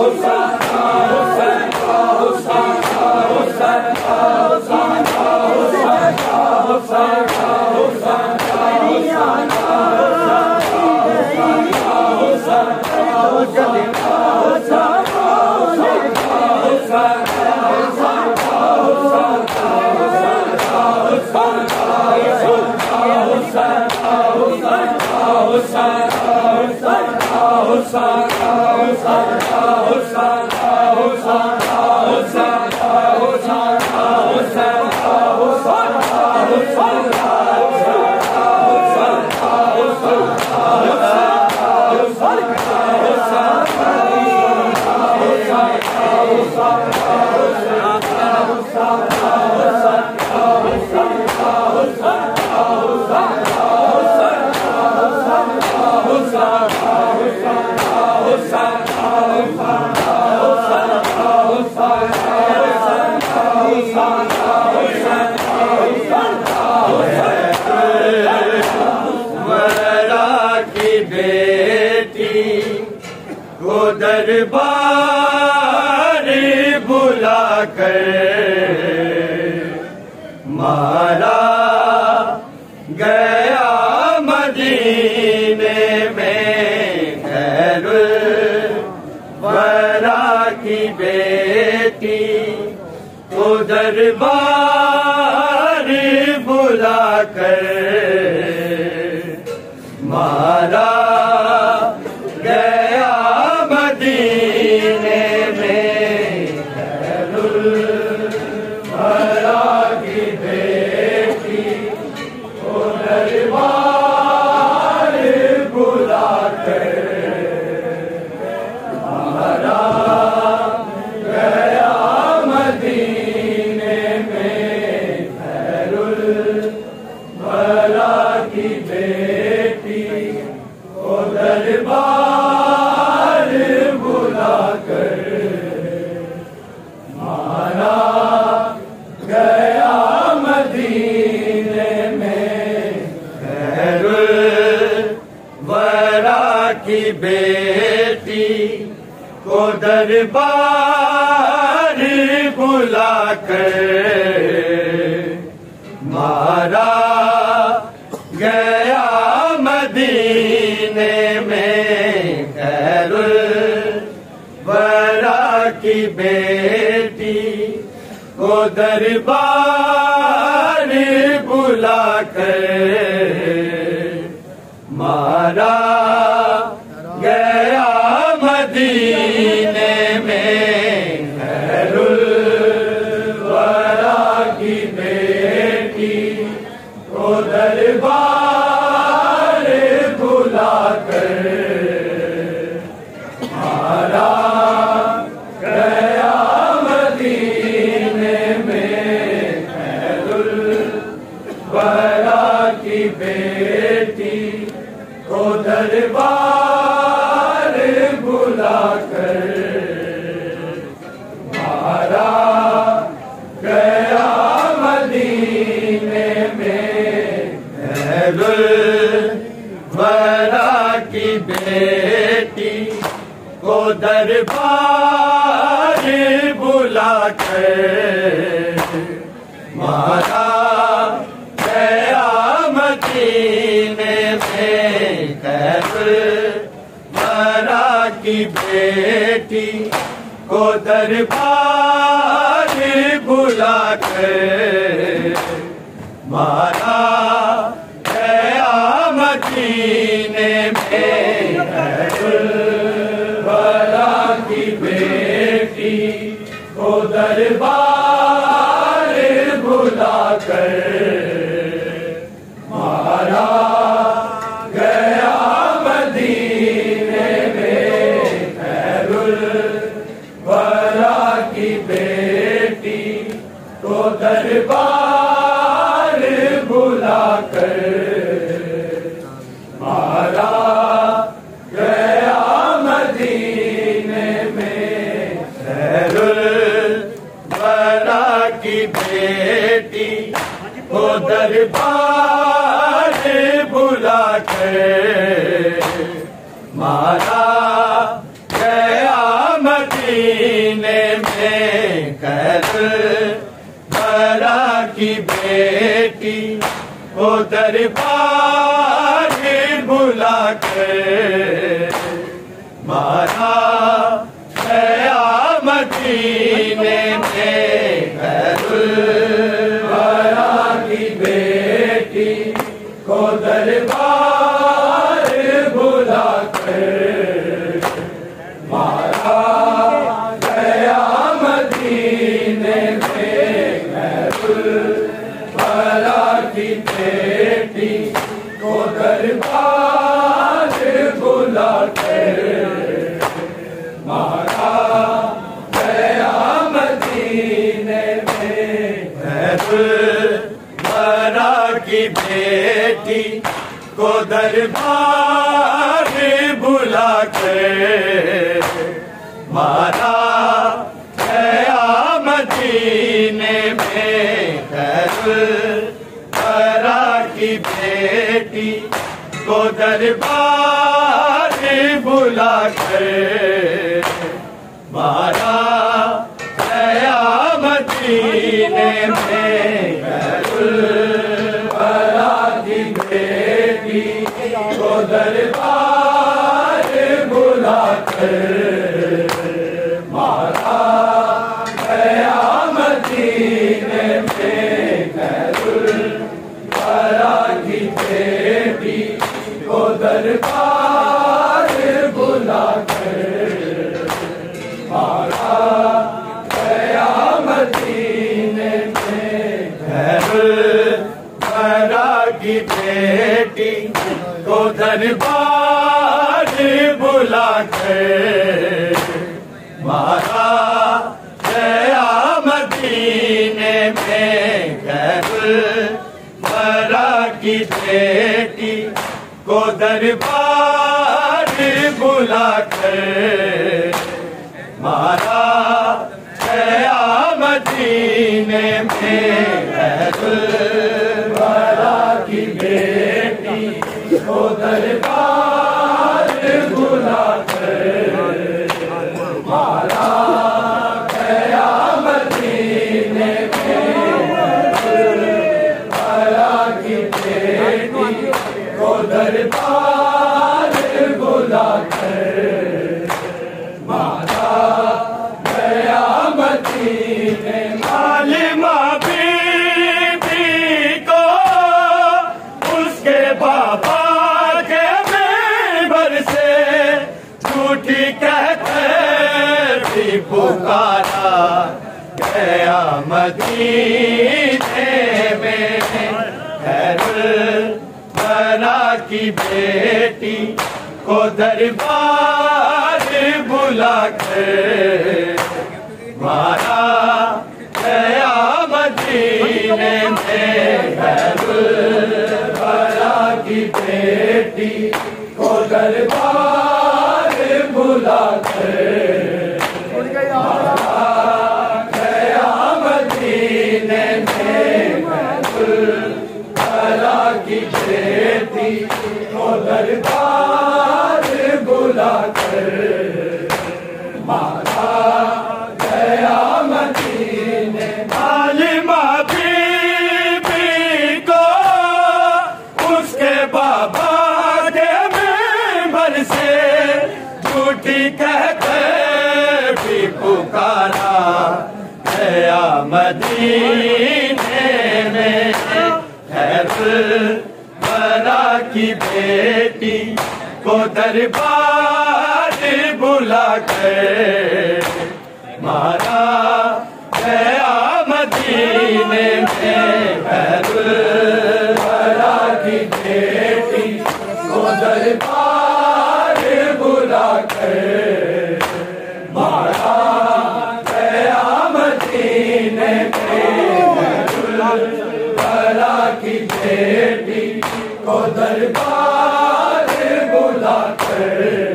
दरबार बुला कर मारा गया मदीने में खैरुल वरा की बेटी को दरबार बुला कर मारा की बेटी को दरबार बुला कर मारा गया मदीने में खैरुल वरा की बेटी को दरबार बुला कर मारा गया मदीने में खैरुल वरा की बेटी को दरबार बुला कर मारा गया मदीने में खैरुल वरा की बेटी को दरबार बुला कर मारा गया मदीने में खैरुल वरा की बेटी को दरबार बुला कर मारा गया मदीने में खैरुल वरा की बेटी को दरबार बुला कर मारा गया मदीने में खैरुल वरा की बेटी को दरबार बुला कर मारा गया मदीने में खैरुल वरा की बेटी को दरबार बुला कर मारा गया मदीने में खैरुल वरा की बेटी को दरबार बुला कर मारा गया मदीने की बेटी को दरबार बुला के मारा गया मदीने में घरवाला की बेटी को दरबार बुला के मारा गया मदीने में घरवाला की बेटी को दरबार बुला के मारा गया मदीने में घरवाला की बेटी को दरबार बुला के मारा गया मदीने में घरवाला की बेटी को दरबार बुला के मारा गया मदीने में घरवाला की बेटी को दरबार बुला के मारा गया मदीने में घरवाला की बेटी को दरबार बुला के मारा गया मदीने में घरवाला की बेटी को दरबार बुला के मारा गया मदीने में घरवाला की बेटी को दरबार बुला के मारा गया मदीने में घरवाला की बेटी को दरबार बुला के मारा गया मदीने में घरवाला की बेटी को दरबार बुला के मारा गया मदीने मालिमा बीबी को उसके बाबा के मेंबर से झूठी कहते भी पुकारा गया मदीने में घरवाला की बेटी को दरबार बुला के मारा गया मदीने में घरवाला की बेटी को दरबार बुला के मारा गया मदीने में घरवाला की बेटी को दरबार बुला के मारा गया मदीने मालिमा बीबी को उसके बाबा के मेंबर से झूठी कहते भी पुकारा गया मदीने में घरवाला की बेटी को दरबार बुला के मारा गया मदीने में घरवाला की बेटी को दरबार बुला के मारा गया मदीने में घरवाला की बेटी को दरबार बुला के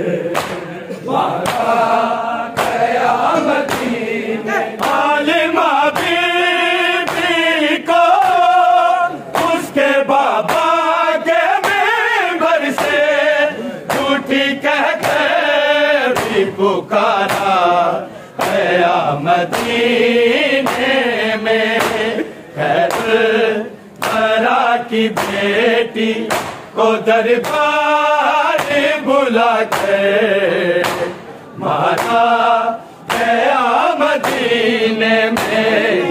मारा गया मदीने मालिमा बीबी को उसके बाबा के मेंबर से झूठी कहते भी पुकारा गया मदीने में की बेटी को दरबार बुला के मारा गया मदीने में।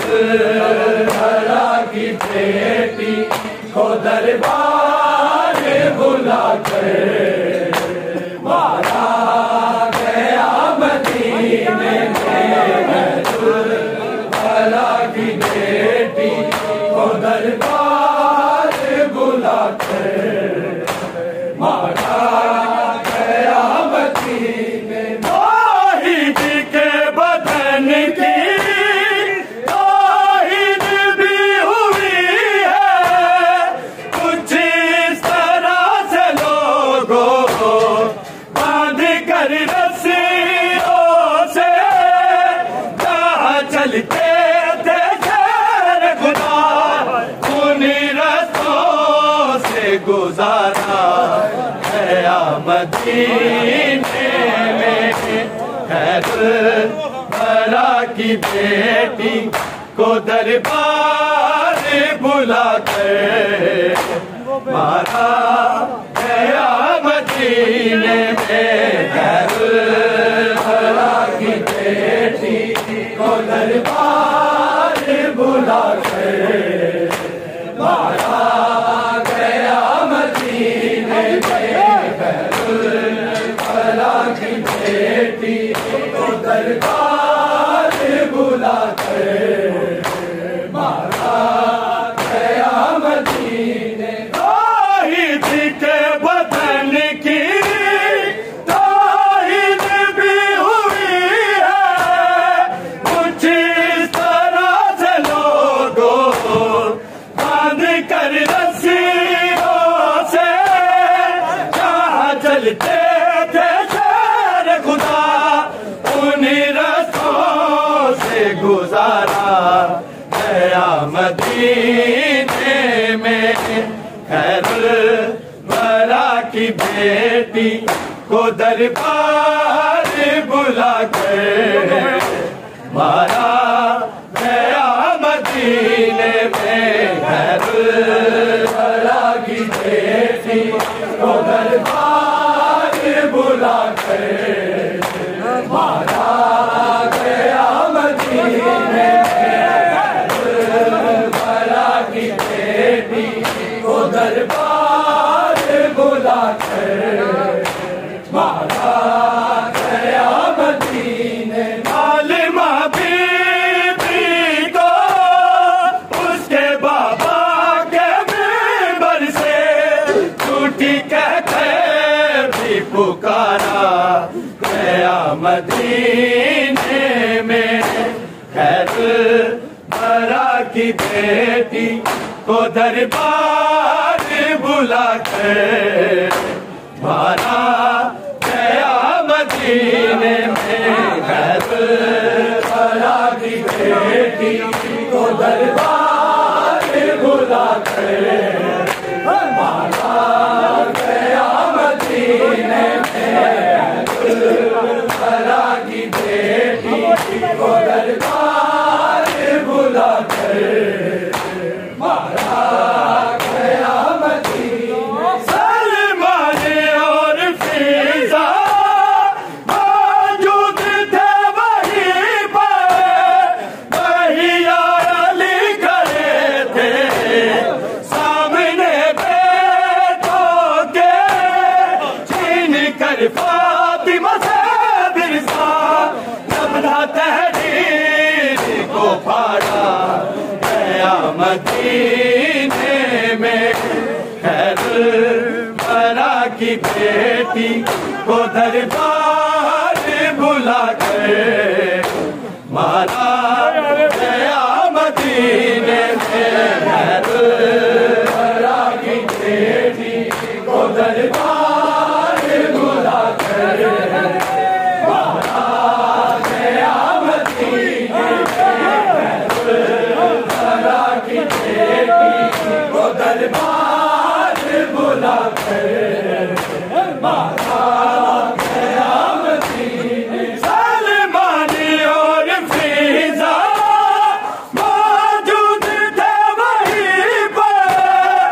करबला की बेटी को दरबार बुला के मारा गया मदीने में। करबला की बेटी को दरबार बुला के मारा गया मदीने में। तौहीद के बदन की तौहीद भी हुई है, कुछ इस तरह से लोगों बांध कर रस्सियों से जहाँ चलते थे खैर खुदा उन्हीं रस्तों से गुजारा गया मदीने में। करबला की बेटी को दरबार बुला के मारा गया मदीने में। करबला की बेटी को दरबार बुला के मारा गया मदीने में। करबला की बेटी को दरबार बुला के मारा गया मदीने। तौहीद के बदन की तौहीद भी हुई है, कुछ इस तरह से लोगों बांध कर रस्सियों से जहाँ चलते थे खैर खुदा उन्हीं रस्तों से गुजारा गया मदीने में। करबला की बेटी को दरबार बुला के मारा गया मदीने में। करबला की बेटी को दरबार बुला के मारा गया मदीने में। करबला की बेटी को दरबार बुला के मारा गया मदीने में। आलिमा बीबी को उसके बाबा के मिंबर से झूठी कहते भी पुकारा गया मदीने में। करबला की बेटी को दरबार बुला के मारा गया मदीने में। करबला की बेटी को दरबार बुला के मारा गया मदीने में। करबला की बेटी को दरबार बुला के मारा गया मदीने में। सलमान और फिजा मौजूद थे वहीं पर, वहीं अली खड़े थे सामने बेटों के, छीन कर फातिमा से बिरसा नबला तहरीर को फाड़ा गया मदीने में। करबला की बेटी को दरबार बुला के मारा गया मदीने में। करबला की बेटी को दरबार बुला के मारा गया मदीने में। करबला की बेटी को दरबार बुला के मारा गया मदीने में। सलमान और फिजा मौजूद थे वहीं पर,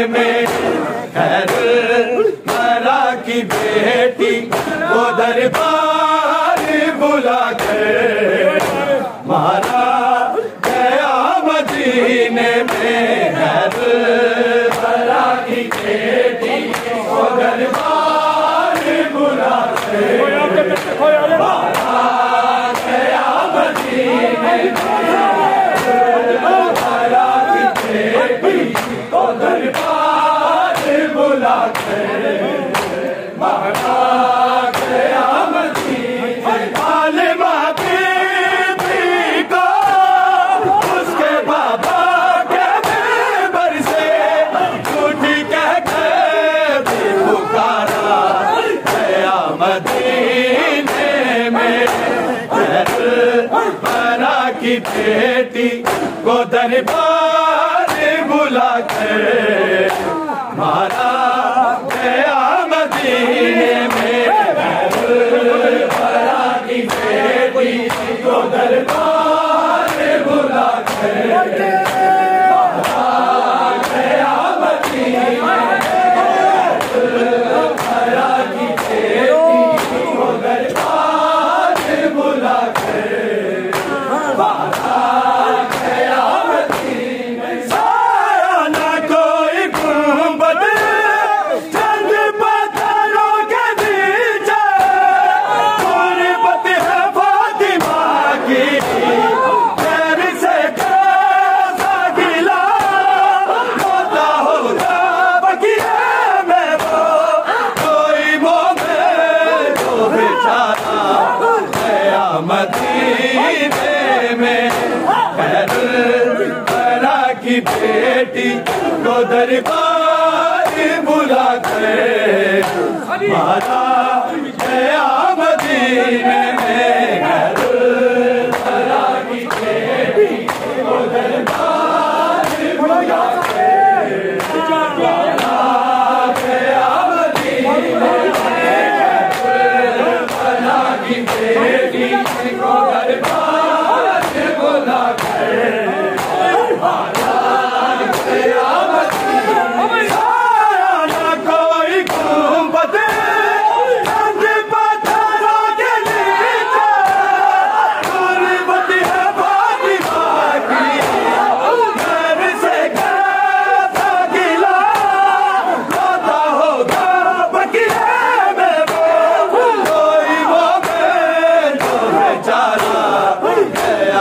में खैर मरा की बेटी को दरबार बुला कर मारा गया मदीने में। खैर मरा की बेटी को दरबार बुला कर मारा गया मदीने में। को दरबार बुला कर मारा गया मदीने। फातिमा बीबी को उसके बाबा के मेंबर से झूठी कह के भी पुकारा गया मदीने में। मरा की बेटी को दरबार बुला कर मारा गया मदीने में। मरा की बेटी को दरबार बुला कर मारा गया मदीने में। मरा की बेटी को दरबार बुला कर मारा गया मदीने। साया ना कोई गुंबद चंद पत्थरों के नीचे गुर्बत है फातिमा की पैर से कैसा गिला होता होगा बकिया में वो कोई मोमें जो बेचारा गया मदीने में। खैर मरा की बेटी को दरबार बुला कर मारा गया मदीने में। खैर मरा की बेटी को दरबार बुला कर मारा गया मदीने में। मरा की बेटी को दरबार बुला कर मारा गया मदीने। साया ना कोई गुंबद चंद पत्थरों के नीचे गुर्बत है फातिमा की पैर से कैसा गिला होता होगा बकिया में वो कोई मोमें जो बेचारा गया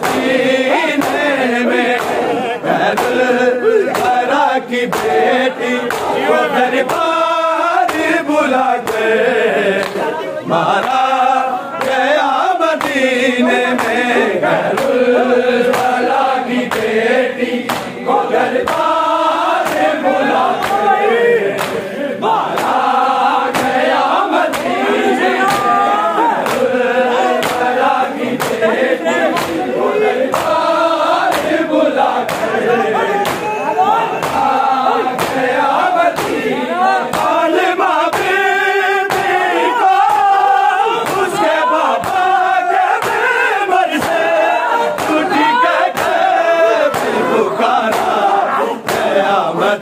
मदीने में। खैर मरा की बेटी को दरबार बुला कर मारा गया मदीने में। खैर मरा की बेटी को दरबार बुला कर मारा गया मदीने में। मरा की बेटी को दरबार बुला कर मारा गया मदीने। फातिमा बीबी को उसके बाबा के मेंबर से झूठी कह के भी पुकारा गया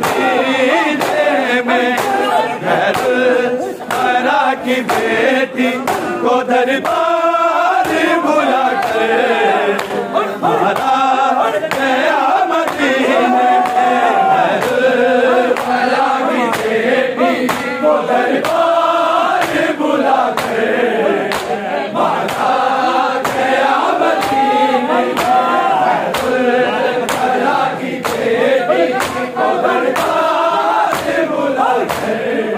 मदीने में। खैर मरा की बेटी को दरबार बुला कर मारा गया मदीने में। मरा की बेटी को दरबार बुला कर मारा गया मदीने में। मरा की बेटी को दरबार बुला कर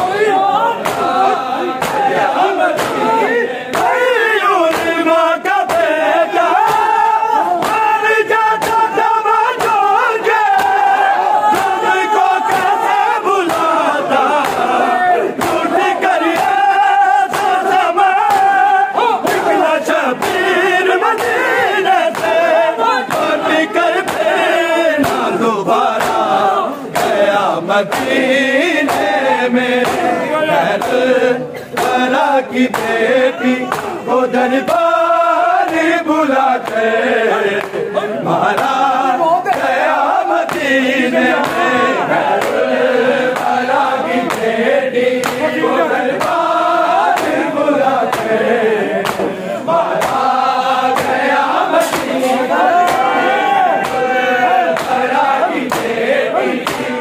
गया मदीने। माँ का बेटा मर जाता तमाचोगे तुमको कैसे बुलाता झूठ करिए समय निकला शबीर मदीने से लौट कर फिर ना दोबारा गया मदीने में। खैर मरा की बेटी को दरबार बुला कर मारा गया मदीने में।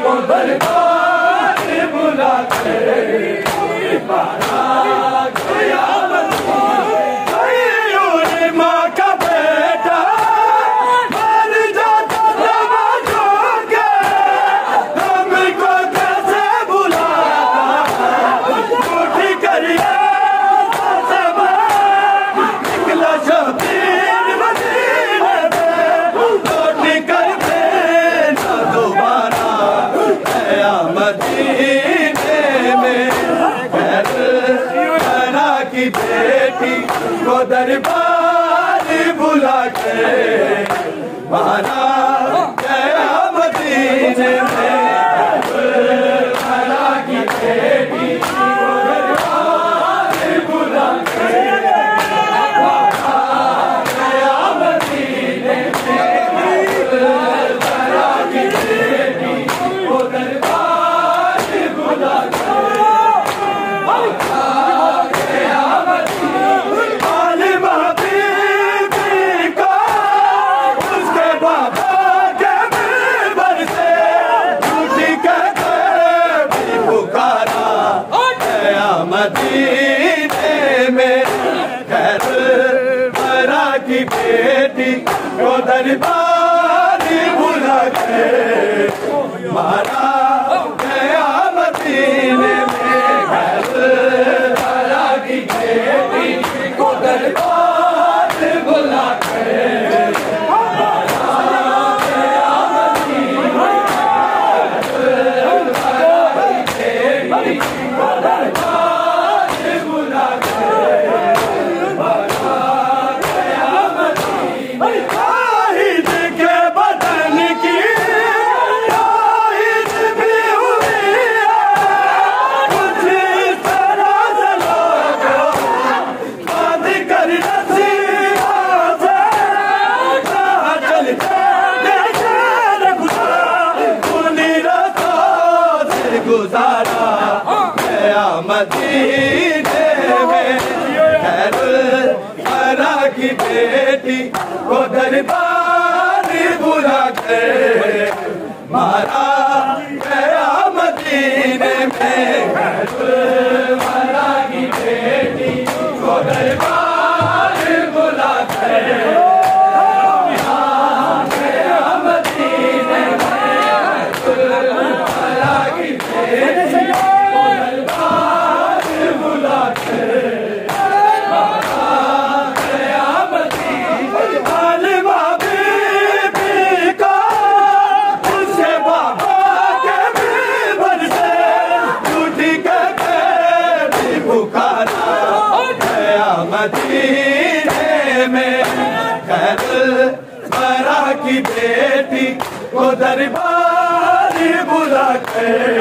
को दरबार बुला के मारा गया माँ का बेटा मर जाता नमाज़ों के हमको कैसे बुलाता उठी करिए निकला शबीर मदीने में लौटी कर ना दोबारा आया मदीने में बना की बेटी को दरबार बुला के मारा गया मदीने में बना की बेटी को दरबार बुला के मारा गया मदीने में बना की बेटी को दरबार बुला के मदीने में खैर बरा की बेटी को दरबार बुला के मारा गया मदीने में खैर बरा की बेटी को दरबार बुला के मारा गया मदीने में खैर बरा की बेटी को दरबार गुजारा गया मदीने में खैर बरा की बेटी को दरबार बुला के मारा गया मदीने में खैर बरा की बेटी को दरबार बुला के मदीने में खैर बरा की बेटी को दरबार बुला के